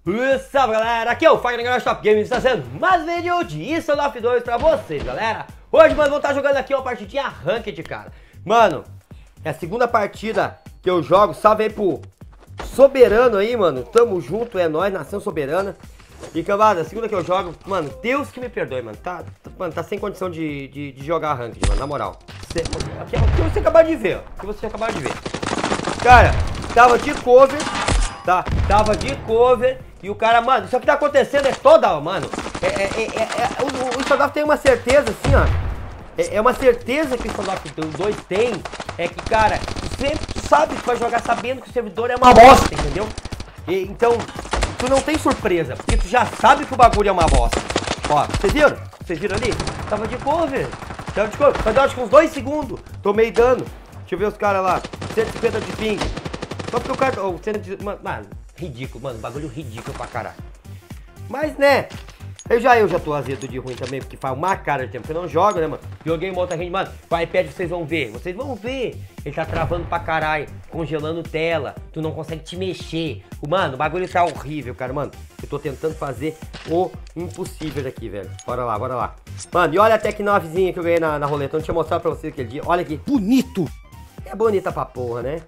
Salve galera, aqui é o Fagner Top Games, está sendo mais vídeo de Instant of 2 pra vocês, galera. Hoje, mano, vou estar jogando aqui uma partidinha ranked, cara. Mano, é a segunda partida que eu jogo, salve aí pro Soberano aí, mano. Tamo junto, é nóis, Nação Soberana. E camada, a segunda que eu jogo, mano, Deus que me perdoe, mano. Tá sem condição de jogar ranked, mano, na moral. Aqui é o que você acabou de ver, ó. O que você acabou de ver. Cara, tava de cover, tá? Tava de cover. E o cara, mano, isso que tá acontecendo é toda, mano. O Standoff tem uma certeza, assim, ó. É uma certeza que o Standoff 2 tem. É que, cara, tu sabe que tu vai jogar sabendo que o servidor é uma bosta, entendeu? Então, tu não tem surpresa, porque tu já sabe que o bagulho é uma bosta. Ó, vocês viram? Vocês viram ali? Tava de cover. Tava de cover. Mas acho que uns 2 segundos. Tomei dano. Deixa eu ver os caras lá. 150 de ping. Só porque o cara... Oh, mano, ridículo, mano. Bagulho ridículo pra caralho. Mas, né? Eu já tô azedo de ruim também, porque faz uma cara de tempo que eu não jogo, né, mano? Joguei uma outra gente, mano. O iPad vocês vão ver. Vocês vão ver. Ele tá travando pra caralho. Congelando tela. Tu não consegue te mexer. Mano, o bagulho tá horrível, cara, mano. Eu tô tentando fazer o impossível aqui, velho. Bora lá, bora lá. Mano, e olha a Tec 9zinha que eu ganhei na roleta. Eu não tinha mostrado pra vocês aquele dia. Olha aqui. Bonito. É bonita pra porra, né?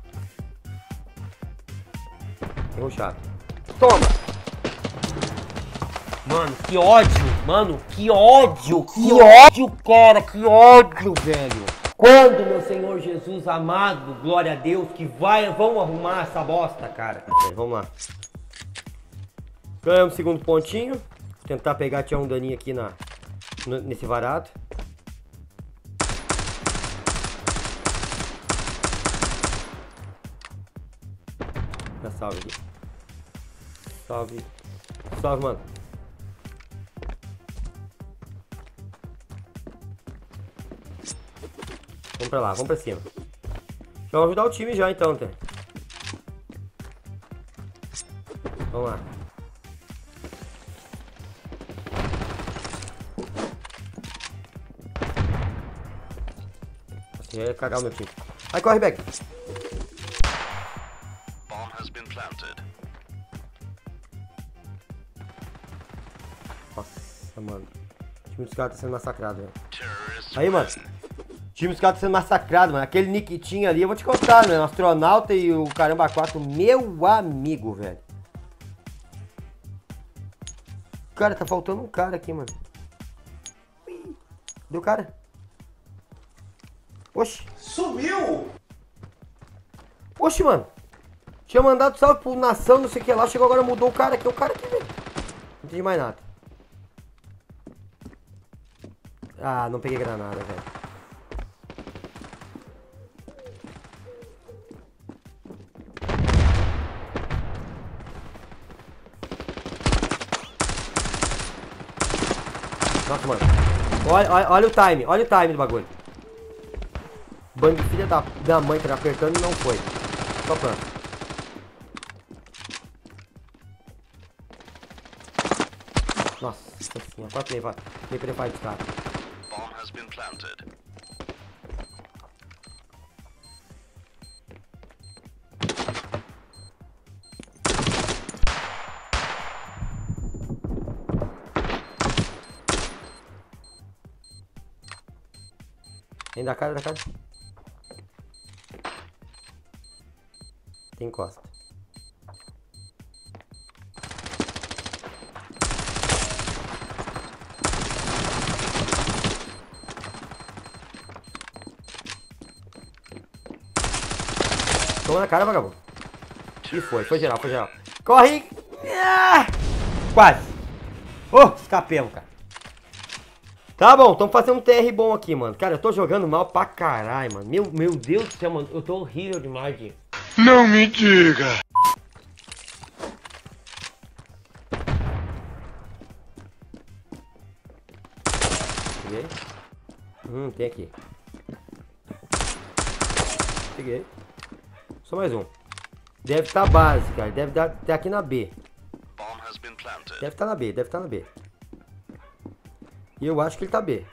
Errou chato. Toma! Mano, que ódio! Mano, que ódio! Que ódio, cara! Que ódio, velho! Quando, meu Senhor Jesus amado, glória a Deus, que vão arrumar essa bosta, cara? Vamos lá. Ganhamos o segundo pontinho. Vou tentar pegar, tinha um daninho aqui nesse varado. Dá salve aqui. Salve. Salve, mano. Vamos pra lá, vamos pra cima. Já vamos ajudar o time já, então, tá? Vamos lá. Assim, eu ia cagar o meu time. Vai, corre, back. Nossa, mano. O time dos caras tá sendo massacrado, velho. Aí, mano. O time dos caras tá sendo massacrado, mano. Aquele Nikitinho ali, eu vou te contar, né? O astronauta e o caramba 4, meu amigo, velho. Cara, tá faltando um cara aqui, mano. Cadê o cara? Oxi. Sumiu! Oxi, mano. Tinha mandado salve pro Nação, não sei o que lá. Chegou agora, mudou o cara aqui. O cara aqui, velho. Não entendi mais nada. Ah, não peguei granada, velho. Nossa, mano. Olha o time do bagulho. Bando de filha da mãe que tá apertando e não foi. Só planta. Nossa senhora, quase me prepara de cara. Vem da cara, Tem encosta. Toma na cara, vagabundo. E foi geral, foi geral. Corre! Ah! Quase. Oh, escapemos, cara. Tá bom, estamos fazendo um TR bom aqui, mano. Cara, eu tô jogando mal pra caralho, mano. Meu Deus do céu, mano. Eu tô horrível demais, de... Não me diga! Peguei. Tem aqui. Peguei. Só mais um. Deve estar base, cara. Deve estar aqui na B. Deve estar na B, deve estar na B. E eu acho que ele tá B.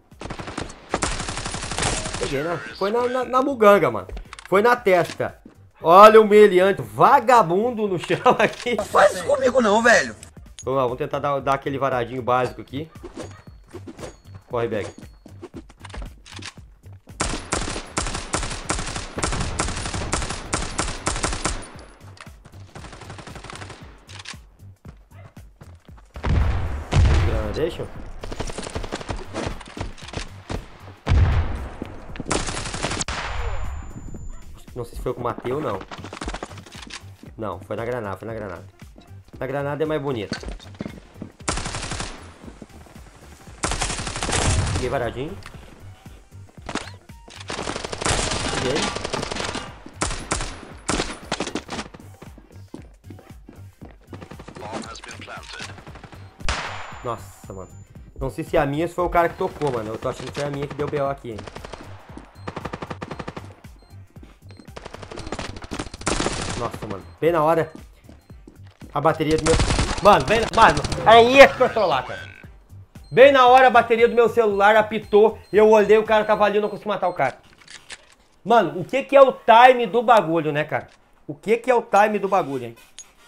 Peguei, né? Foi na muganga, mano. Foi na testa. Olha o meliante, vagabundo no chão aqui. Não faz isso comigo não, velho. Vamos lá, vamos tentar dar aquele varadinho básico aqui. Corre, Bag. Deixa. Não sei se foi com o Mateu ou não. Não, foi na granada, foi na granada. Na granada é mais bonito. Peguei varadinho. Peguei. Nossa, mano. Não sei se a minha foi o cara que tocou, mano. Eu tô achando que foi a minha que deu BO aqui, hein. Nossa, mano. Bem na hora. A bateria do meu... Mano, bem na... Mano, aí é que eu tô lá, cara. Bem na hora a bateria do meu celular apitou. Eu olhei, o cara tava ali, eu não consegui matar o cara. Mano, o que que é o time do bagulho, né, cara? O que que é o time do bagulho, hein?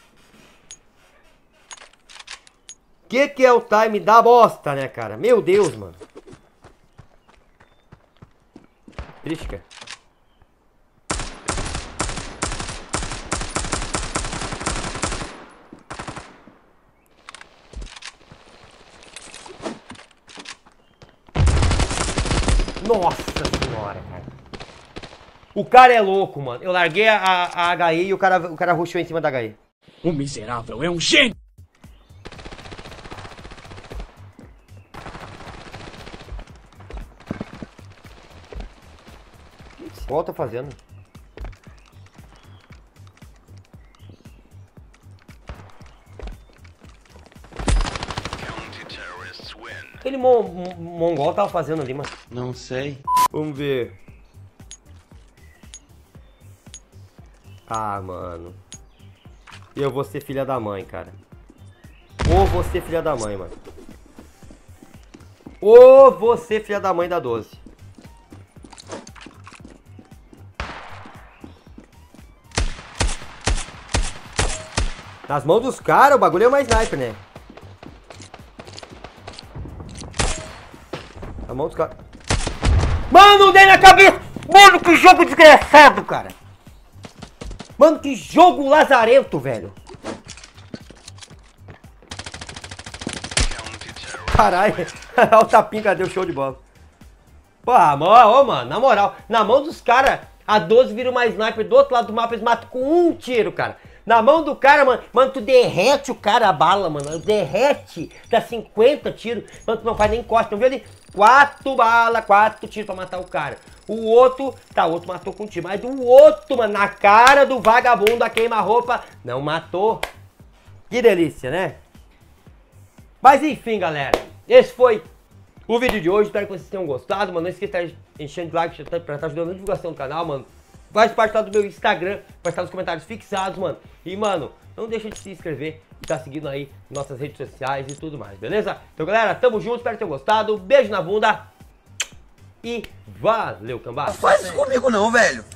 Que é o time da bosta, né, cara? Meu Deus, mano. Triste, cara. Nossa senhora, cara. O cara é louco, mano. Eu larguei a HE e o cara rushou em cima da HE. O miserável é um gênio! O que esse pau tá fazendo? Aquele mongol tava fazendo ali, mano. Não sei. Vamos ver. Ah, mano. Eu vou ser filha da mãe, cara. Ou vou ser filha da mãe, mano. Ou vou ser filha da mãe da 12. Nas mãos dos caras, o bagulho é mais sniper, né? Na mão dos caras. Mano, dei na cabeça! Mano, que jogo desgraçado, cara! Mano, que jogo lazarento, velho! Caralho, olha o tapinha, cadê o show de bola? Pô, mano, na moral, na mão dos caras, a 12 vira uma sniper do outro lado do mapa, eles matam com um tiro, cara. Na mão do cara, mano, tu derrete o cara a bala, mano, derrete, dá 50 tiros, mano, tu não faz nem corte, não viu ali? 4 balas, 4 tiros pra matar o cara. O outro, tá, o outro matou com um tiro, mas o outro, mano, na cara do vagabundo, a queima-roupa, não matou. Que delícia, né? Mas enfim, galera, esse foi o vídeo de hoje, espero que vocês tenham gostado, mano, não esqueça de enchendo de like pra estar ajudando na divulgação do canal, mano. Faz parte lá do meu Instagram, vai estar nos comentários fixados, mano. E, mano, não deixa de se inscrever e tá seguindo aí nossas redes sociais e tudo mais, beleza? Então, galera, tamo junto, espero que tenham gostado. Beijo na bunda e valeu, cambada. Não faz isso comigo não, velho.